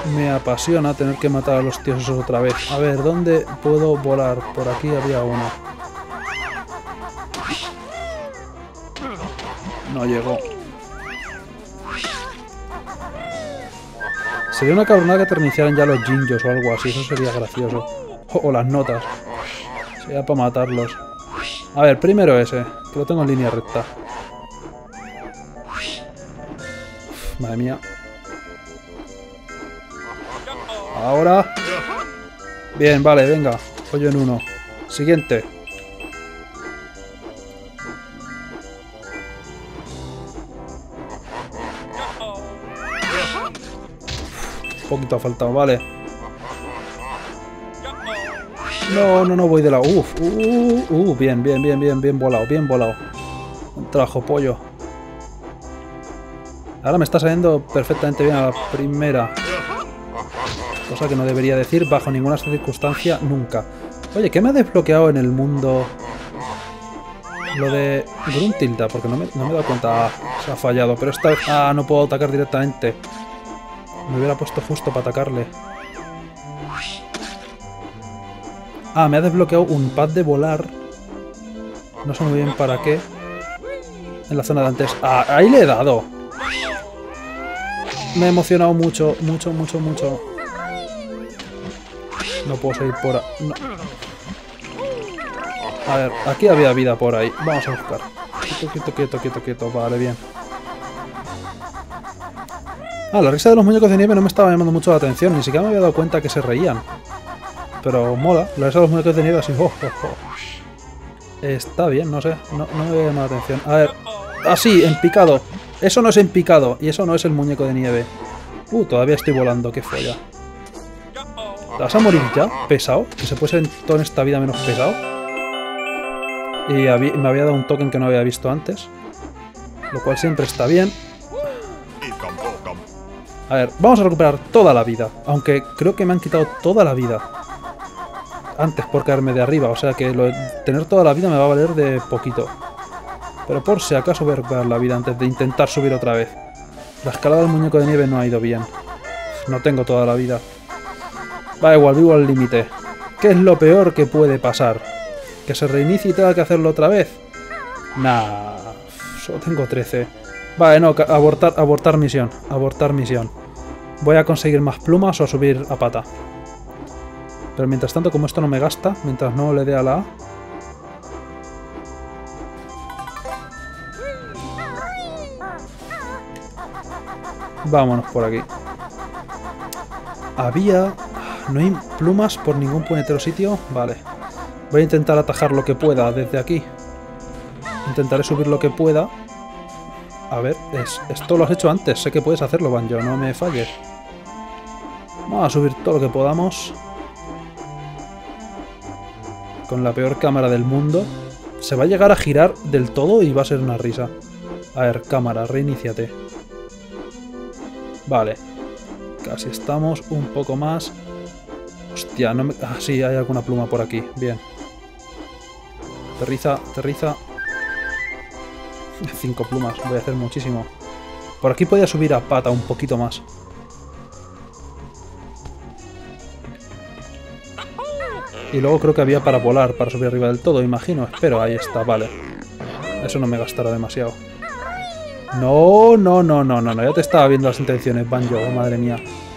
Me apasiona tener que matar a los tíos esos otra vez. A ver, ¿dónde puedo volar? Por aquí había uno. No llegó. Sería una cabronada que te reiniciaran ya los Jinjos o algo así. Eso sería gracioso. O las notas. Sería para matarlos. A ver, primero ese. Que lo tengo en línea recta. Uf, madre mía. Ahora. Bien, vale, venga. Pollo en uno. Siguiente. Un poquito ha faltado, vale. No voy de la... Uf, bien, bien volado, bien volado. Un trabajo, pollo. Ahora me está saliendo perfectamente bien a la primera. Cosa que no debería decir bajo ninguna circunstancia nunca. Oye, ¿qué me ha desbloqueado en el mundo? Lo de Gruntilda, porque no me he dado cuenta. Se ha fallado, pero esta vez... Ah, no puedo atacar directamente. Me hubiera puesto justo para atacarle. Ah, me ha desbloqueado un pad de volar. No sé muy bien para qué. En la zona de antes. Ah, ahí le he dado. Me he emocionado mucho. No puedo seguir por ahí. No. A ver, aquí había vida por ahí. Vamos a buscar. Quieto. Vale, bien. Ah, la risa de los muñecos de nieve no me estaba llamando mucho la atención. Ni siquiera me había dado cuenta que se reían. Pero mola. La risa de los muñecos de nieve así. Está bien, no sé. No me había llamado la atención. A ver. Ah, sí, en picado. Eso no es en picado. Y eso no es el muñeco de nieve. Todavía estoy volando. Qué folla. ¿Te vas a morir ya? ¿Pesado? Que se puede ser en toda esta vida menos pesado. Y me había dado un token que no había visto antes. Lo cual siempre está bien. A ver, vamos a recuperar toda la vida. Aunque creo que me han quitado toda la vida antes por caerme de arriba. O sea que tener toda la vida me va a valer de poquito. Pero por si acaso voy a recuperar la vida antes de intentar subir otra vez. La escalada del muñeco de nieve no ha ido bien. No tengo toda la vida. Va igual, vivo al límite. ¿Qué es lo peor que puede pasar? ¿Que se reinicie y tenga que hacerlo otra vez? Nah, solo tengo 13. Vale, no, abortar misión. Abortar misión. Voy a conseguir más plumas o a subir a pata. Pero mientras tanto, como esto no me gasta, mientras no le dé a la A... Vámonos por aquí. Había... No hay plumas por ningún puñetero sitio. Vale. Voy a intentar atajar lo que pueda desde aquí. Intentaré subir lo que pueda. A ver, esto lo has hecho antes. Sé que puedes hacerlo, Banjo. No me falles. Vamos a subir todo lo que podamos. Con la peor cámara del mundo. Se va a llegar a girar del todo y va a ser una risa. A ver, cámara, reiníciate. Vale. Casi estamos. Un poco más. Hostia, no me... Ah, sí, hay alguna pluma por aquí. Bien. Aterriza. 5 plumas. Voy a hacer muchísimo. Por aquí podía subir a pata un poquito más. Y luego creo que había para volar, para subir arriba del todo, imagino. Espero, ahí está, vale. Eso no me gastará demasiado. No. Ya te estaba viendo las intenciones, Banjo. Oh, madre mía.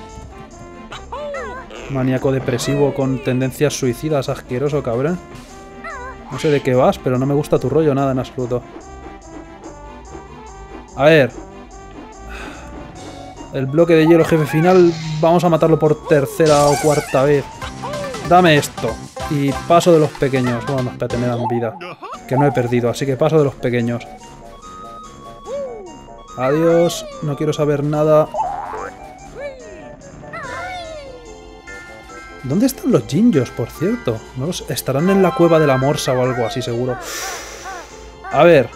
Maníaco depresivo con tendencias suicidas, asqueroso, cabrón. No sé de qué vas, pero no me gusta tu rollo nada en absoluto. A ver. El bloque de hielo jefe final, vamos a matarlo por tercera o cuarta vez. Dame esto. Y paso de los pequeños. Bueno, espérate, me dan vida. Que no he perdido, así que paso de los pequeños. Adiós. No quiero saber nada. ¿Dónde están los Jinjos, por cierto? ¿No estarán en la cueva de la morsa o algo así, seguro? A ver.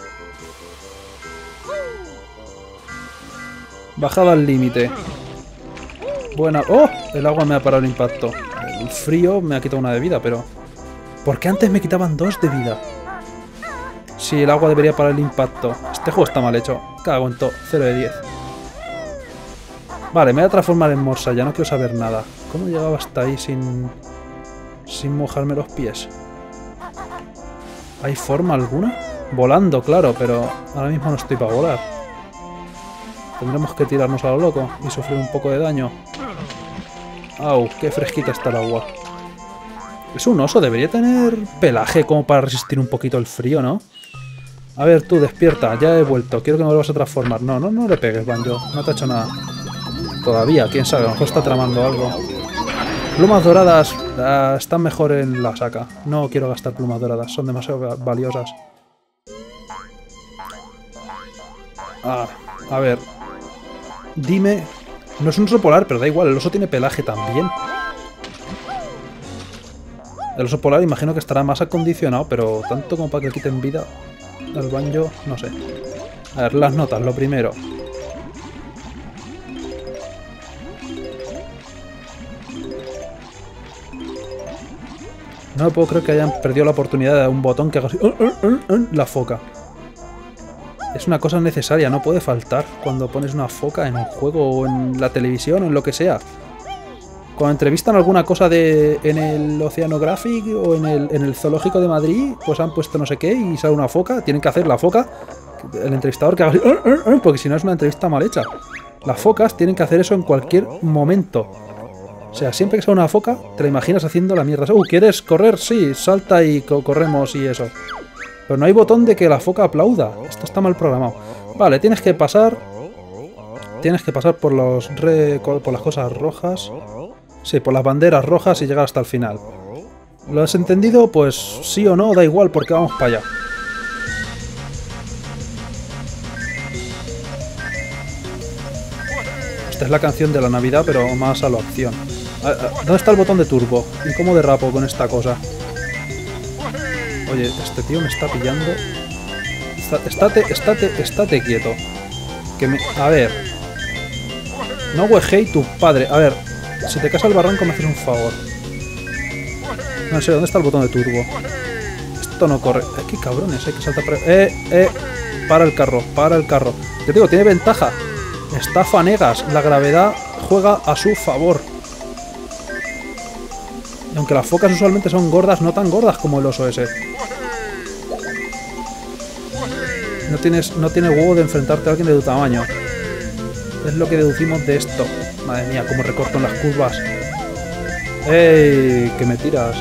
Bajada al límite. Buena... ¡Oh! El agua me ha parado el impacto. El frío me ha quitado una de vida, pero... ¿Por qué antes me quitaban 2 de vida? Sí, el agua debería parar el impacto. Este juego está mal hecho. Cago en todo. 0 de 10. Vale, me voy a transformar en morsa, ya no quiero saber nada. ¿Cómo llegaba hasta ahí sin mojarme los pies? ¿Hay forma alguna? Volando, claro, pero ahora mismo no estoy para volar. Tendremos que tirarnos a lo loco y sufrir un poco de daño. ¡Au! ¡Qué fresquita está el agua! Es un oso, debería tener pelaje como para resistir un poquito el frío, ¿no? A ver, tú, despierta, ya he vuelto. Quiero que me vuelvas a transformar. No, no le pegues, Banjo. No te ha hecho nada. Todavía, quién sabe, a lo mejor está tramando algo. Plumas doradas están mejor en la saca. No quiero gastar plumas doradas, son demasiado valiosas. A ver. Dime... No es un oso polar, pero da igual, el oso tiene pelaje también. El oso polar imagino que estará más acondicionado, pero tanto como para que le quiten vida al Banjo, no sé. A ver, las notas, lo primero. No me puedo creer que hayan perdido la oportunidad de dar un botón que haga así... la foca. Es una cosa necesaria, no puede faltar cuando pones una foca en un juego o en la televisión o en lo que sea. Cuando entrevistan alguna cosa en el Oceanographic o en el Zoológico de Madrid, pues han puesto no sé qué y sale una foca, tienen que hacer la foca, el entrevistador que haga así, porque si no es una entrevista mal hecha. Las focas tienen que hacer eso en cualquier momento. O sea, siempre que sale una foca, te la imaginas haciendo la mierda. ¿Quieres correr? Sí, salta y corremos y eso. Pero no hay botón de que la foca aplauda. Esto está mal programado. Vale, tienes que pasar... Tienes que pasar por por las cosas rojas. Sí, por las banderas rojas y llegar hasta el final. ¿Lo has entendido? Pues sí o no, da igual porque vamos para allá. Esta es la canción de la Navidad, pero más a la acción. ¿Dónde está el botón de turbo? ¿Y cómo derrapo con esta cosa? Oye, este tío me está pillando. Estate quieto. A ver. No huejei tu padre. A ver, si te caes al barranco me haces un favor. No sé, ¿dónde está el botón de turbo? Esto no corre. Qué cabrones, hay que saltar para... Para el carro, para el carro. Te digo, tiene ventaja. Está Fanegas. La gravedad juega a su favor. Y aunque las focas usualmente son gordas, no tan gordas como el oso ese. No tienes huevo de enfrentarte a alguien de tu tamaño. Es lo que deducimos de esto. Madre mía, cómo recorto en las curvas. ¡Ey! Que me tiras.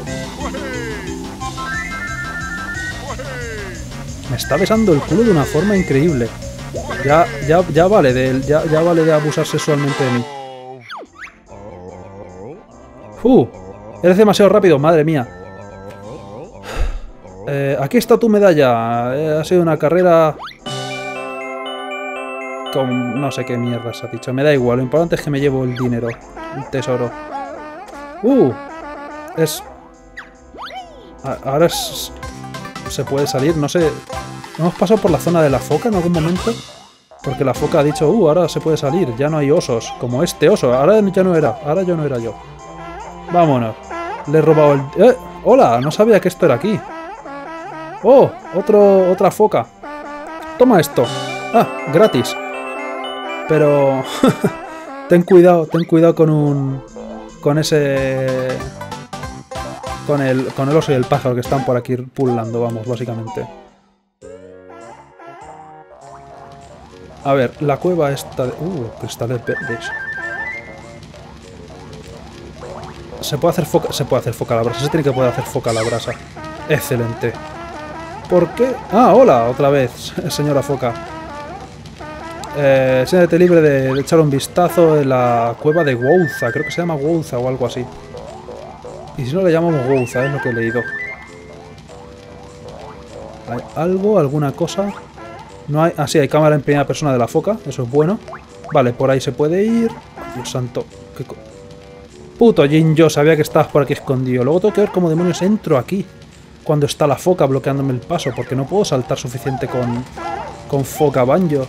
Me está besando el culo de una forma increíble. Ya vale ya vale de abusar sexualmente de mí. Eres demasiado rápido, madre mía. Aquí está tu medalla. Ha sido una carrera... con no sé qué mierda se ha dicho. Me da igual, lo importante es que me llevo el dinero. El tesoro. Ahora se puede salir, no sé. ¿Hemos pasado por la zona de la foca en algún momento? Porque la foca ha dicho, ahora se puede salir, ya no hay osos. Como este oso, ahora ya no era yo. Vámonos. Le he robado el... ¡Hola! No sabía que esto era aquí. ¡Oh! Otra foca. Toma esto. Gratis. Pero... ten cuidado con ese... Con el oso y el pájaro que están por aquí pululando, vamos, básicamente. A ver, la cueva está de... cristales verdes. Se puede hacer foca a la brasa. Se tiene que poder hacer foca a la brasa. Excelente. ¿Por qué? Hola, otra vez, señora foca. Siéntete libre de echar un vistazo en la cueva de Wouza. Creo que se llama Wouza o algo así. Y si no le llamamos Wouza, es lo que he leído. ¿Hay algo? ¿Alguna cosa? No hay... sí, hay cámara en primera persona de la foca. Eso es bueno. Vale, por ahí se puede ir. Dios santo. Puto Jin, yo sabía que estabas por aquí escondido. Luego tengo que ver cómo demonios entro aquí cuando está la foca bloqueándome el paso, porque no puedo saltar suficiente con foca Banjo.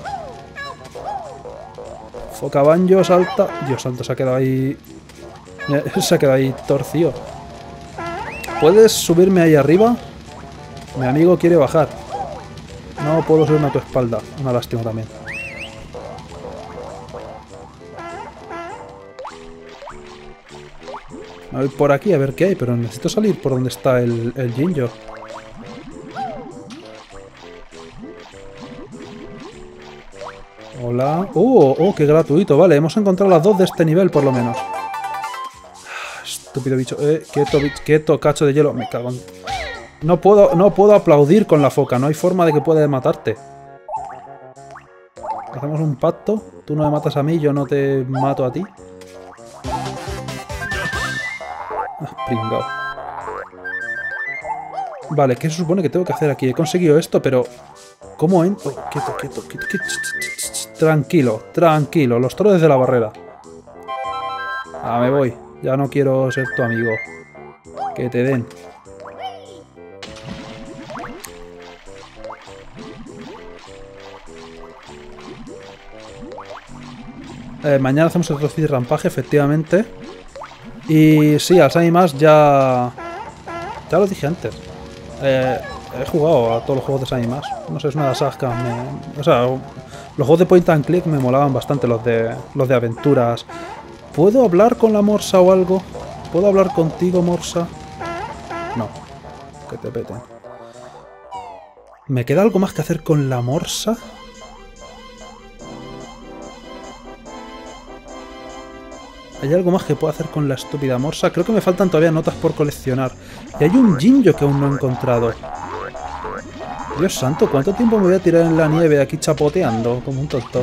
Foca Banjo salta... Dios santo, se ha quedado ahí... Se ha quedado ahí torcido. ¿Puedes subirme ahí arriba? Mi amigo quiere bajar. No puedo subirme a tu espalda. Una lástima también. Me voy por aquí a ver qué hay, pero necesito salir por donde está el Jinjo. Hola. ¡Oh, qué gratuito! Vale, hemos encontrado las dos de este nivel, por lo menos. Estúpido bicho. Quieto, cacho de hielo. Me cago en... No puedo aplaudir con la foca. No hay forma de que pueda matarte. Hacemos un pacto. Tú no me matas a mí, yo no te mato a ti. Pringao. Vale, ¿qué se supone que tengo que hacer aquí? He conseguido esto, pero... ¿Cómo entro? Quieto. Tranquilo. Los toros desde la barrera. Ah, me voy. Ya no quiero ser tu amigo. Que te den. Mañana hacemos el trocito de rampaje, efectivamente. Y sí, al Shiny Mask ya lo dije antes. He jugado a todos los juegos de Shiny Mask. No sé, es una de las sagas que o sea, los juegos de Point and Click me molaban bastante, los de aventuras. ¿Puedo hablar con la Morsa o algo? ¿Puedo hablar contigo, Morsa? No. Que te peten. ¿Me queda algo más que hacer con la Morsa? ¿Hay algo más que puedo hacer con la estúpida Morsa? Creo que me faltan todavía notas por coleccionar. Y hay un Jinjo que aún no he encontrado. Dios santo, ¿cuánto tiempo me voy a tirar en la nieve aquí chapoteando como un tonto?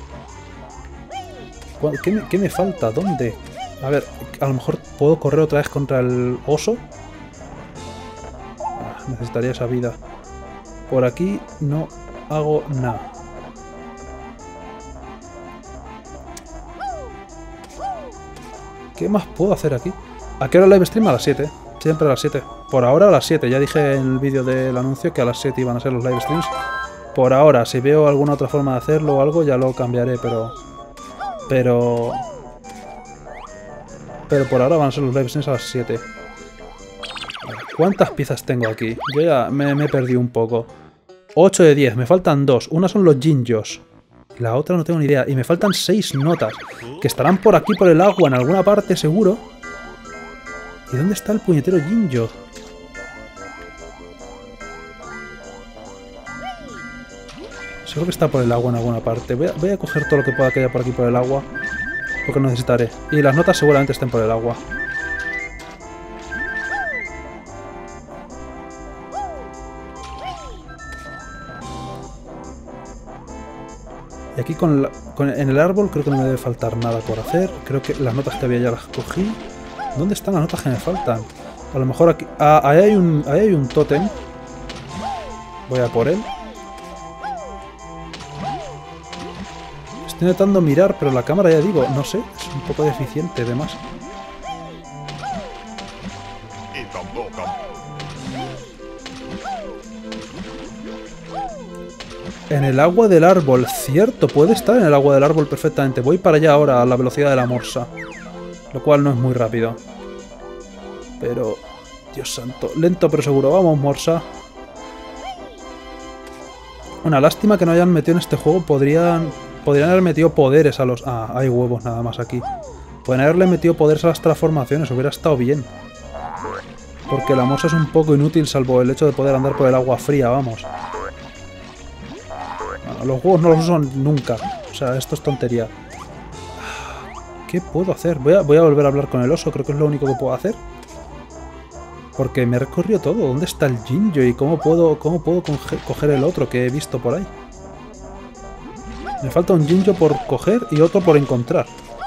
¿Qué me falta? ¿Dónde? A ver, a lo mejor puedo correr otra vez contra el oso. Necesitaría esa vida. Por aquí no hago nada. ¿Qué más puedo hacer aquí? ¿A qué hora live stream? A las 7. Siempre a las 7. Por ahora a las 7. Ya dije en el vídeo del anuncio que a las 7 iban a ser los live streams. Por ahora, si veo alguna otra forma de hacerlo o algo, ya lo cambiaré, pero por ahora van a ser los live streams a las 7. ¿Cuántas piezas tengo aquí? Yo ya me he perdido un poco. 8 de 10. Me faltan 2. Una son los Jinjos. La otra no tengo ni idea. Y me faltan 6 notas. Que estarán por aquí, por el agua, en alguna parte, seguro. ¿Y dónde está el puñetero Jinjo? Seguro que está por el agua en alguna parte. Voy a coger todo lo que pueda que haya por aquí por el agua. Porque necesitaré. Y las notas seguramente estén por el agua. Y aquí en el árbol creo que no me debe faltar nada por hacer. Creo que las notas que había ya las cogí. ¿Dónde están las notas que me faltan? A lo mejor aquí... Ah, ahí hay un tótem. Voy a por él. Estoy intentando mirar, pero la cámara, ya digo, no sé, es un poco deficiente, además. En el agua del árbol, cierto, puede estar en el agua del árbol perfectamente. Voy para allá ahora a la velocidad de la morsa. Lo cual no es muy rápido. Pero... Dios santo, lento pero seguro. Vamos, morsa. Una lástima que no hayan metido en este juego. Podrían haber metido poderes a los... Ah, hay huevos nada más aquí. Podrían haberle metido poderes a las transformaciones. Hubiera estado bien. Porque la morsa es un poco inútil, salvo el hecho de poder andar por el agua fría, vamos. Bueno, los huevos no los usan nunca. O sea, esto es tontería. ¿Qué puedo hacer? Voy a volver a hablar con el oso. Creo que es lo único que puedo hacer. Porque me he recorrido todo. ¿Dónde está el Jinjo? ¿Y cómo puedo coger el otro que he visto por ahí? Me falta un Jinjo por coger y otro por encontrar.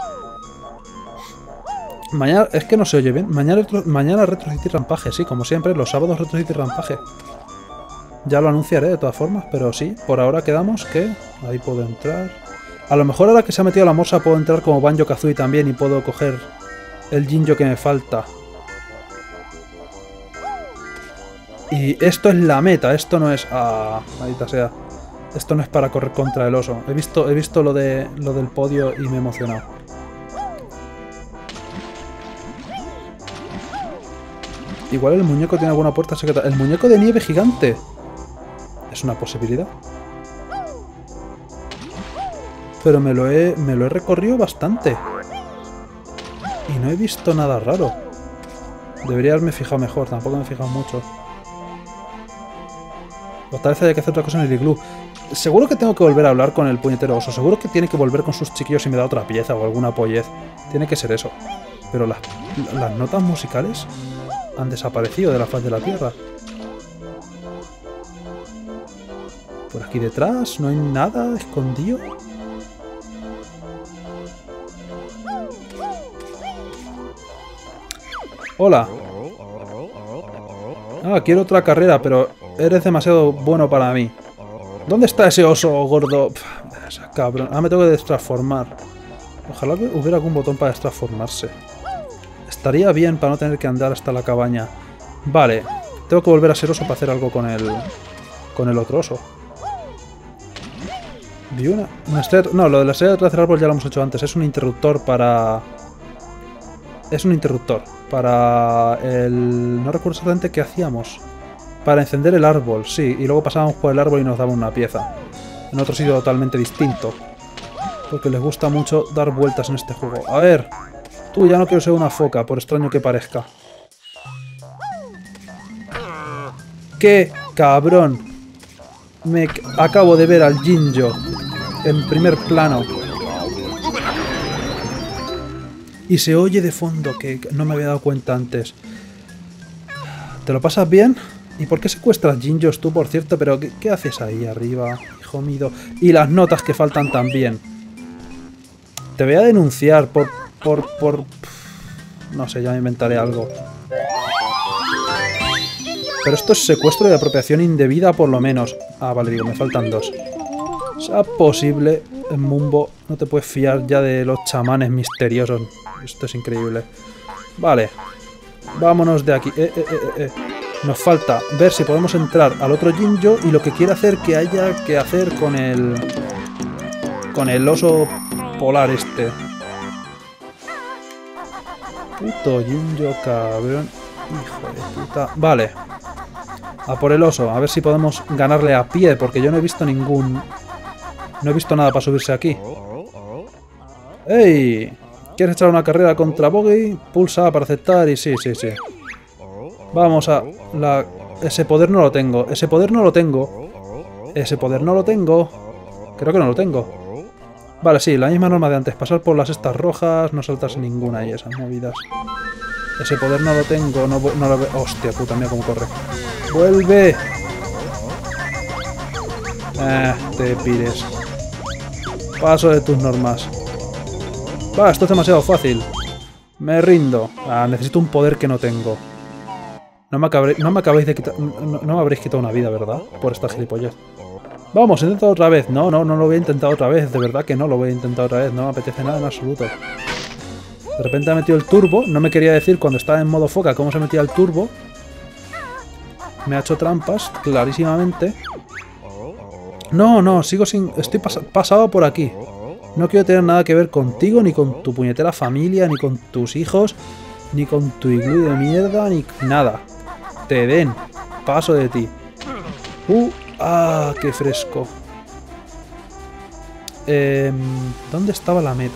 Mañana... Es que no se oye bien. Mañana Retro City Rampaje. Sí, como siempre, los sábados Retro City Rampaje. Ya lo anunciaré de todas formas. Pero sí, por ahora quedamos que... Ahí puedo entrar. A lo mejor ahora que se ha metido la morsa puedo entrar como Banjo-Kazooie también y puedo coger el Jinjo que me falta. Y esto es la meta, esto no es... Ah, maldita sea. Esto no es para correr contra el oso. He visto lo del podio y me he emocionado. Igual el muñeco tiene alguna puerta secreta. ¡El muñeco de nieve gigante! Es una posibilidad. Pero me lo he recorrido bastante. Y no he visto nada raro. Debería haberme fijado mejor, tampoco me he fijado mucho. O tal vez haya que hacer otra cosa en el iglú. Seguro que tengo que volver a hablar con el puñetero oso. Seguro que tiene que volver con sus chiquillos y me da otra pieza o alguna pollez. Tiene que ser eso. Pero las notas musicales han desaparecido de la faz de la tierra. Por aquí detrás no hay nada escondido. Hola. Ah, quiero otra carrera, pero eres demasiado bueno para mí. ¿Dónde está ese oso gordo? Pff, cabrón. Ah, me tengo que destransformar. Ojalá hubiera algún botón para destransformarse. Estaría bien para no tener que andar hasta la cabaña. Vale. Tengo que volver a ser oso para hacer algo con el otro oso. Vi una estrella... No, lo de la estrella detrás del árbol ya lo hemos hecho antes. Es un interruptor para... Es un interruptor para el... No recuerdo exactamente qué hacíamos. Para encender el árbol, sí. Y luego pasábamos por el árbol y nos daban una pieza. En otro sitio totalmente distinto. Porque les gusta mucho dar vueltas en este juego. A ver. Tú, ya no quiero ser una foca, por extraño que parezca. ¡Qué cabrón! Me acabo de ver al Jinjo en primer plano. Y se oye de fondo, que no me había dado cuenta antes. ¿Te lo pasas bien? ¿Y por qué secuestras Jinjos tú, por cierto? Pero ¿qué haces ahí arriba, hijo mío? Y las notas que faltan también. Te voy a denunciar por... No sé, ya me inventaré algo. Pero esto es secuestro y apropiación indebida por lo menos. Ah, vale, digo, me faltan dos. Sea posible, en Mumbo no te puedes fiar ya de los chamanes misteriosos. Esto es increíble. Vale. Vámonos de aquí. Nos falta ver si podemos entrar al otro Jinjo y lo que quiere hacer que haya que hacer con el... Con el oso polar este. Puto Jinjo, cabrón. Hijo de puta. Vale. A por el oso. A ver si podemos ganarle a pie, porque yo no he visto ningún... No he visto nada para subirse aquí. ¡Ey! ¿Quieres echar una carrera contra Bogey? Pulsa A para aceptar y sí. Vamos a... Ese poder no lo tengo. Ese poder no lo tengo. Ese poder no lo tengo. Creo que no lo tengo. Vale, sí, la misma norma de antes. Pasar por las estas rojas, no saltarse ninguna y esas movidas. Ese poder no lo tengo. No lo veo. Hostia puta, mira cómo corre. ¡Vuelve! Te pires. Paso de tus normas. Va, esto es demasiado fácil. Me rindo. Ah, necesito un poder que no tengo. No me acabáis de quitar... No me habréis quitado una vida, ¿verdad? Por esta gilipollez. Vamos, intenta otra vez. No lo voy a intentar otra vez. De verdad que no lo voy a intentar otra vez. No me apetece nada en absoluto. De repente ha metido el turbo. No me quería decir cuando estaba en modo foca cómo se metía el turbo. Me ha hecho trampas, clarísimamente. No, sigo sin... Estoy pasado por aquí. No quiero tener nada que ver contigo, ni con tu puñetera familia, ni con tus hijos, ni con tu iglú de mierda, ni nada. Te den. Paso de ti. ¡Qué fresco! ¿Dónde estaba la meta?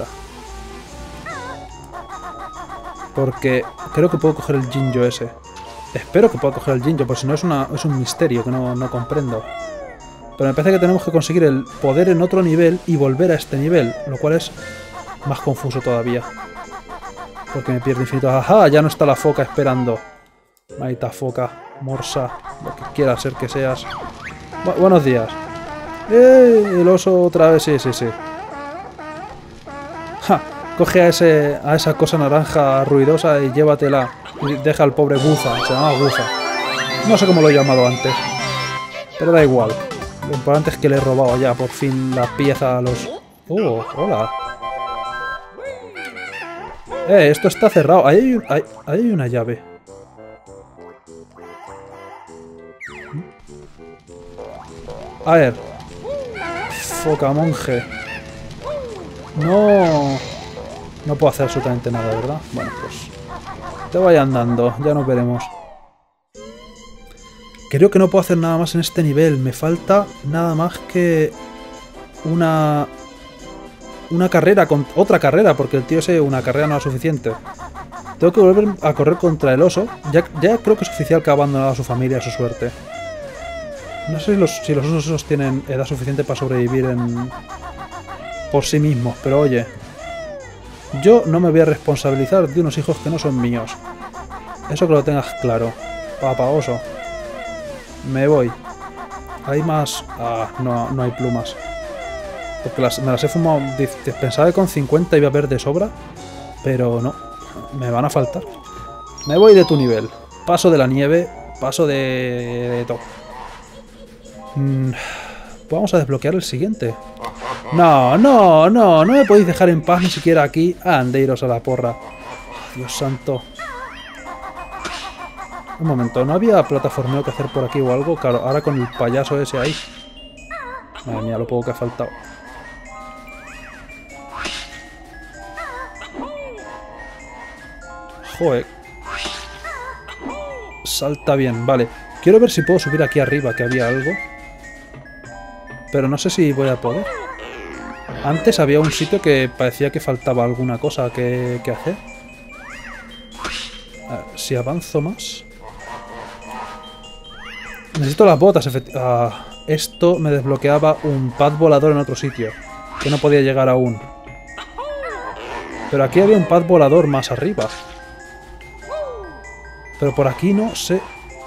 Porque creo que puedo coger el Jinjo ese. Espero que pueda coger el Jinjo, porque si no es un misterio que no comprendo. Pero me parece que tenemos que conseguir el poder en otro nivel y volver a este nivel, lo cual es más confuso todavía. Porque me pierdo infinito. ¡Ajá! Ya no está la foca esperando. Maldita foca, morsa, lo que quiera ser que seas. Buenos días. El oso otra vez, sí. ¡Ja! Coge a esa cosa naranja ruidosa y llévatela. Y deja al pobre Guza. Se llama Guza. No sé cómo lo he llamado antes. Pero da igual. Lo importante es que le he robado ya por fin la pieza a los... ¡Oh! ¡Hola! Esto está cerrado. Ahí hay una llave. A ver. Foca monje. No puedo hacer absolutamente nada, ¿verdad? Bueno, pues... Te vaya andando. Ya nos veremos. Creo que no puedo hacer nada más en este nivel. Me falta nada más que... Una carrera, otra carrera, porque el tío ese una carrera no es suficiente. Tengo que volver a correr contra el oso. Ya creo que es oficial que ha abandonado a su familia a su suerte. No sé si los osos tienen edad suficiente para sobrevivir por sí mismos, pero oye, yo no me voy a responsabilizar de unos hijos que no son míos. Eso que lo tengas claro. Papá oso. Me voy. Hay más... Ah, no hay plumas. Porque me las he fumado... Pensaba que con 50 iba a haber de sobra, pero no. Me van a faltar. Me voy de tu nivel. Paso de la nieve, paso de todo. Vamos a desbloquear el siguiente. No me podéis dejar en paz ni siquiera aquí. Andeiros a la porra. Dios santo. Un momento, ¿no había plataformeo que hacer por aquí o algo? Claro, ahora con el payaso ese ahí. Madre mía, lo poco que ha faltado. Joder. Salta bien, vale. Quiero ver si puedo subir aquí arriba, que había algo. Pero no sé si voy a poder. Antes había un sitio que parecía que faltaba alguna cosa que hacer. A ver, si avanzo más... Necesito las botas, esto me desbloqueaba un pad volador en otro sitio, que no podía llegar aún. Pero aquí había un pad volador más arriba. Pero por aquí no sé...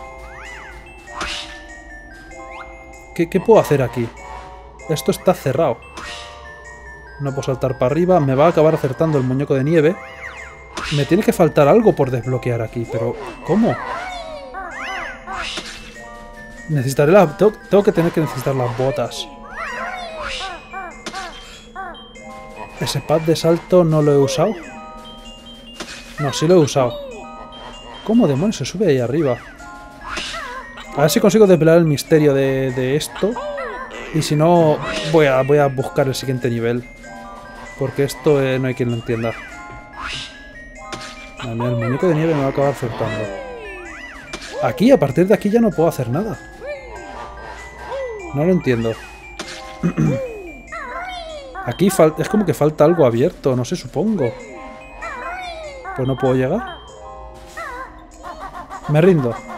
¿Qué puedo hacer aquí? Esto está cerrado. No puedo saltar para arriba, me va a acabar acertando el muñeco de nieve. Me tiene que faltar algo por desbloquear aquí, pero... ¿Cómo? Necesitaré tengo que necesitar las botas. Ese pad de salto no lo he usado. No, sí lo he usado. ¿Cómo demonios se sube ahí arriba? A ver si consigo desvelar el misterio de esto. Y si no, voy a buscar el siguiente nivel. Porque esto no hay quien lo entienda. Madre mía, el muñeco de nieve me va a acabar acertando. Aquí, a partir de aquí ya no puedo hacer nada. No lo entiendo. Aquí es como que falta algo abierto, no sé, supongo. Pues no puedo llegar. Me rindo.